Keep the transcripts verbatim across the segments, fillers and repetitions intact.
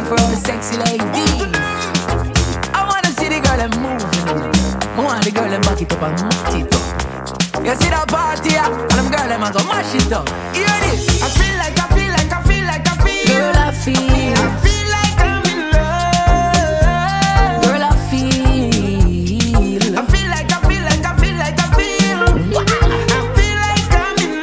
for all the sexy ladies. I wanna see the girl them moving. I want the girl them back it up and mash it up. You see that party, yeah? And them girl them a go mash it up. Hear this? I feel like, I feel like, I feel like, I feel. Girl, I feel. I feel like I'm in love. Girl, I feel. I feel like, I feel like, I feel like, I feel. I feel like I'm in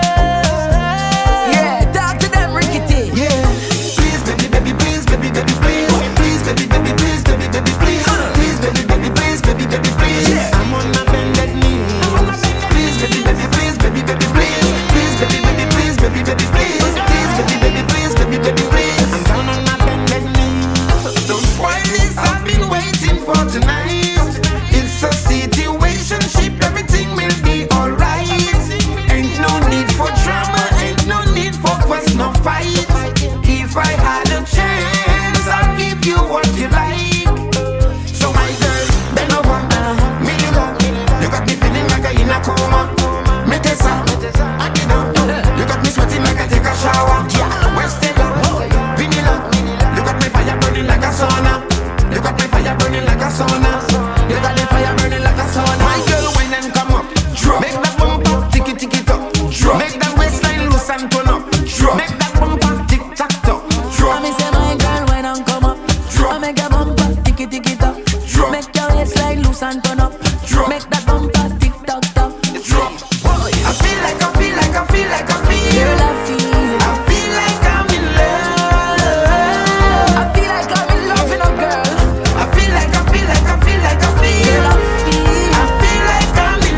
love. Yeah, talk to them, Rickety. Yeah. Please, baby, baby, please, baby, baby, please. Please, baby, baby, please, baby, baby, please. Please, baby, baby, please, baby, baby, please. I'm on my bended knee. Please, baby, baby, please, baby, baby, please. Please, baby, baby, please, baby, baby, please. Please, baby, baby, please, baby, baby, please. I'm down on my bended knee. Don't spoil this, I've been waiting for tonight. It's a situationship, everything will be alright. Ain't no need for drama, ain't no need for fuss, no fight. If I had a chance, I'll give you what you like. So my girl, bend over, me you go. You got me feeling like I'm in a coma. Me tessa, I get up. You got me sweating like I take a shower. Westella, vanilla. You got me fire burning like a sauna. You got me fire burning like a sauna. You got me fire burning like a sauna. My girl, when and come up, drop. Make that bumper tick it, tick it up. Drop. Make that waistline loose and turn up. Drop. Make that bumper tick tack top. Drop. I me say my girl, when and come up, drop. I make that bumper tick it, tick it up. Drop. Make your waistline loose and turn up. Drop. Make that bumper tick tack top. Drop. I feel like, I feel like, I feel like, I feel. Girl, I feel. I feel like I'm in love. I feel like I'm in love with a girl. I feel like, I feel like, I feel like, I feel. Girl, I feel. I feel like I'm in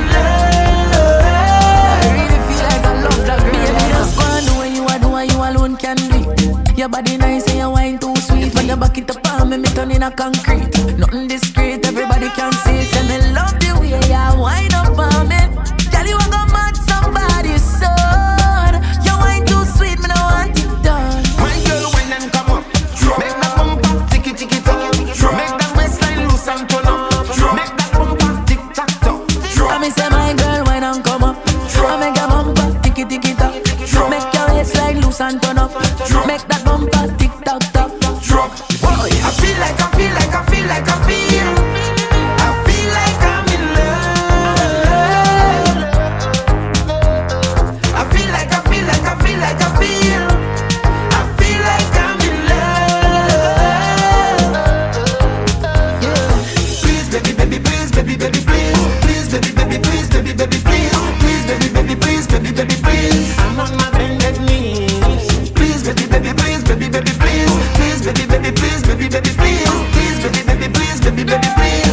love. I really feel like I love that girl. Baby, just go and do what you are, do what you alone can do. Your body nice and your wine too sweet. When you back it up on me, me turn in a concrete. Nothing discreet, everybody can see it. And me love the way you wind up on me. Girl, you a go mad somebody's son. Your wine too sweet, me no want it done. My girl, when them come up, drop. Make that bumper tick it, tick it up. Drop. Make that waistline loose and turn up. Drop. Make that bumper tick tack top. Drop. I me say my girl, when them come up, drop. I make a bumper tick it, tick it up. Drop. Make your waistline loose and turn up. Drop. Make that bumper tick tack top. Drop. Boy, I feel like, I feel like, I feel like, I feel. I feel like I'm in love. I feel like, I feel like, I feel like, I feel. I feel like I'm in love. Yeah. Please, baby, baby, please, baby, baby, please. Please, baby, baby, please, baby, baby, please. Please, baby, baby, please, baby, baby, please. I'm on my bended knees. Please, baby, baby, please, baby, baby, please. Please, baby, baby, please, baby, baby, please. Please, baby, baby, please, baby, baby, please.